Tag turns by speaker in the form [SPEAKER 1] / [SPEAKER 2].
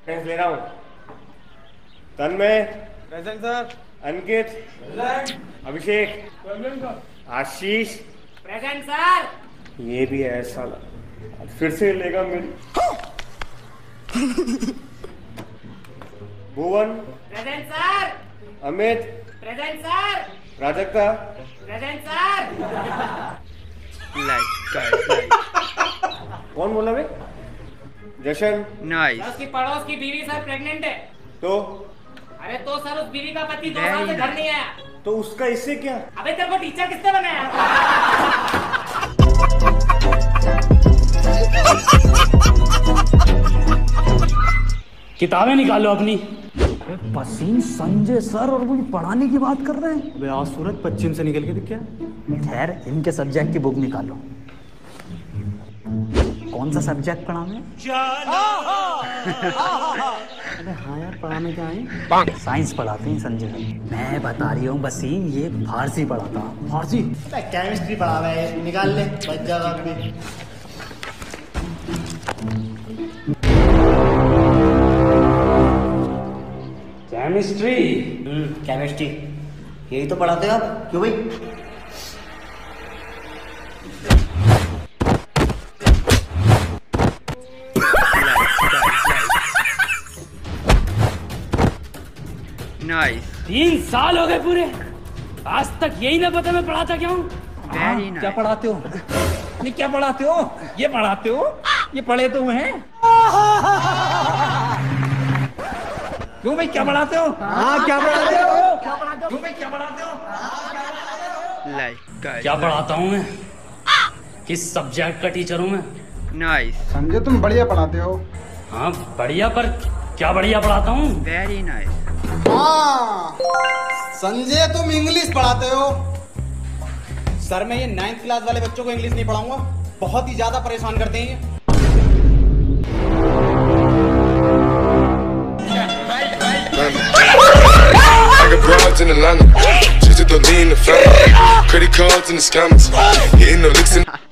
[SPEAKER 1] Test ले रहा हूँ। Tanmay
[SPEAKER 2] present sir.
[SPEAKER 1] Ankit Abhishek Ashish
[SPEAKER 3] present sir.
[SPEAKER 1] ये भी है साला, फिर से लेगा मेरी। Bhuvan
[SPEAKER 3] present sir.
[SPEAKER 1] Amit
[SPEAKER 3] present sir.
[SPEAKER 1] Prajakta
[SPEAKER 3] present sir.
[SPEAKER 1] कौन बोला बे? जशन
[SPEAKER 4] नाइस।
[SPEAKER 3] उसकी पड़ोस की बीवी सर प्रेग्नेंट है।
[SPEAKER 1] तो
[SPEAKER 3] अरे तो सर उस बीवी का पति 2 साल से घर नहीं आया।
[SPEAKER 1] तो उसका इससे क्या?
[SPEAKER 3] अबे तेरे को टीचर किसने बनाया?
[SPEAKER 5] किताबें निकालो अपनी।
[SPEAKER 6] पसीन संजय सर और मुझे पढ़ाने की बात कर रहे हैं।
[SPEAKER 2] अबे आज सूरज पश्चिम से निकल के दिख क्या?
[SPEAKER 6] खैर इनके सब्जेक्ट की बुक निकालो। कौन सा सब्जेक्ट पढ़ाने?
[SPEAKER 2] अबे हाँ यार, पढ़ाने क्या है?
[SPEAKER 6] साइंस पढ़ाते हैं संजय सर। मैं बता रही हूँ वसीम, ये फारसी पढ़ाता।
[SPEAKER 2] फारसी?
[SPEAKER 7] केमिस्ट्री पढ़ा रहा है, निकाल ले बच जाएगा भी।
[SPEAKER 5] केमिस्ट्री?
[SPEAKER 7] केमिस्ट्री यही तो पढ़ाते हो आप, क्यों भाई?
[SPEAKER 4] नाइस।
[SPEAKER 5] 3 साल हो गए पूरे, आज तक यही ना पता मैं पढ़ाता क्या हूँ।
[SPEAKER 4] Very nice.
[SPEAKER 6] क्या पढ़ाते हो? नहीं क्या पढ़ाते हो? ये पढ़ाते हो? ये पढ़े तो हैं? क्यों भाई क्या पढ़ाते हो?
[SPEAKER 2] हाँ क्या पढ़ाते हो?
[SPEAKER 6] क्यों भाई क्या पढ़ाते हो?
[SPEAKER 5] क्या पढ़ाता हूँ मैं? किस सब्जेक्ट का टीचर हूँ मैं?
[SPEAKER 4] नाइस।
[SPEAKER 2] संजय तुम बढ़िया पढ़ाते हो।
[SPEAKER 5] हाँ बढ़िया, पर क्या बढ़िया पढ़ाता हूँ?
[SPEAKER 4] Very nice.
[SPEAKER 8] हाँ संजय तुम इंग्लिश पढ़ाते हो। सर मैं ये 9th क्लास वाले बच्चों को इंग्लिश नहीं पढ़ाऊंगा, बहुत ही ज्यादा परेशान करते हैं ये।
[SPEAKER 9] I got broads in Atlanta, just to lean the family, credit cards and the scammers, hitting the licks in